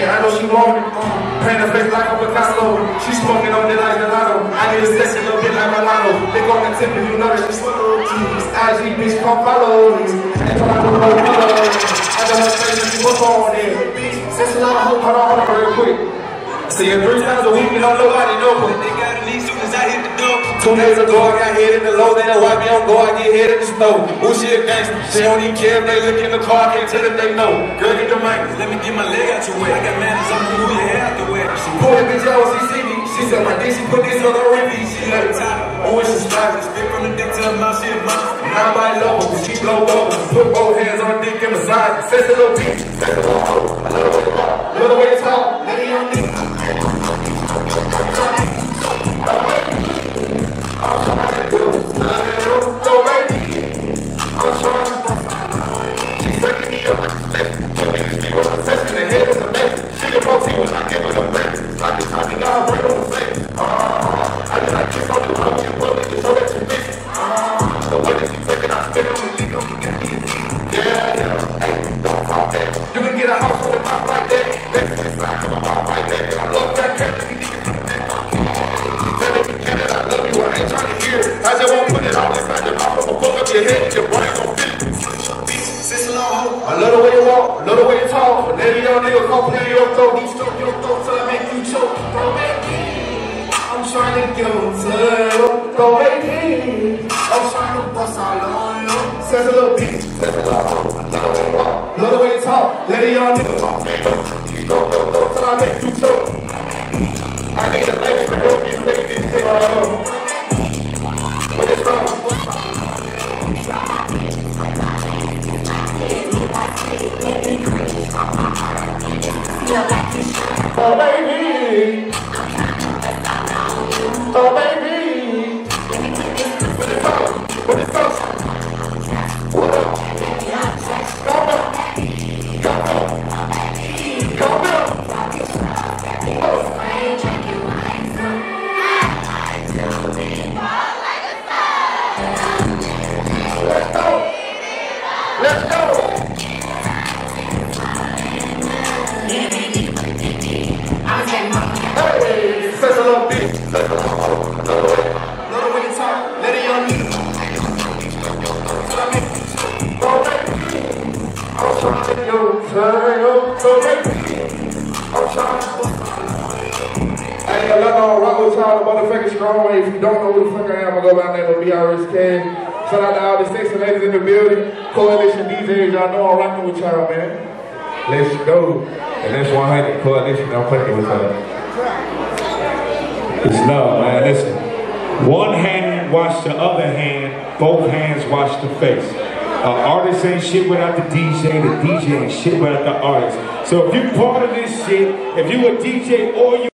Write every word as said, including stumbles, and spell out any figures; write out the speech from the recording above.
I know she want it. Paint her face like a Picasso. She smoking on it like gelato. I need a sexy little bit like Milano. They go on the tip and you know that she swallow cheese. I G bitch come follow me. And try to do no follow. I got her face and she was on it. Since a lot of hope, hold on, hold on real quick. See you three times a week and don't nobody know me. They got me soon as I hit the door. Two days ago I got hit in the low, then wipe me on go, I get hit in the snow. Ooh, she a gangster, she don't even care if they look in the car, I can't tell if they know. Girl, get the mic, let me get my leg out your way. I got manners, I'm gonna move your hair out the way. She pulled that bitch out, she see me. She said my dick, she put this on her repeat. She let it top, oh, when she slide, she spit from the dick to her mouth, she a monster. Now I love her, she blow over. Put both hands on her dick and massage. Says a little bitch, says a little hoe. Little way to talk, let me on dick. You can get a house with a mouth like that. I love that cat. I love you, I ain't trying to hear it. I just won't put it all inside your mouth. I'ma fuck up your head, your brain gon' feel it. I love the way you walk, I love the way you talk. But then young nigga come play your throat. You stroke your throat till I make you choke. Throw back in. I'm trying to get on to you. Throw back in. I'm trying to bust all on you. Says a little bitch. Says a little hoe. Love the way you talk. Let it young nigga come play your throat till I make you choke. I need a lady to help you make this thing on. What is wrong? Oh baby, oh baby, what is up? What is up? What up? Come on, come on, come on. Let's go. Let's go. Hey, says a little bit. Little way to talk, let it on me. Go baby. I'm trying to go, go baby. I'm trying to. Hey, I'm gonna rock with y'all the motherfucking strong way. If you don't know who the fuck I am, I'm gonna go by the name of B R S K. Shout out to all the sexy ladies in the building. Coalition D Js, y'all know I'm rocking with y'all, man. Let's go. And that's one hundred Coalition, I'm fucking with y'all. It's love, man. Listen. One hand wash the other hand, both hands wash the face. An artist ain't shit without the D J, the D J ain't shit without the artist. So if you part of this shit, if you a D J or you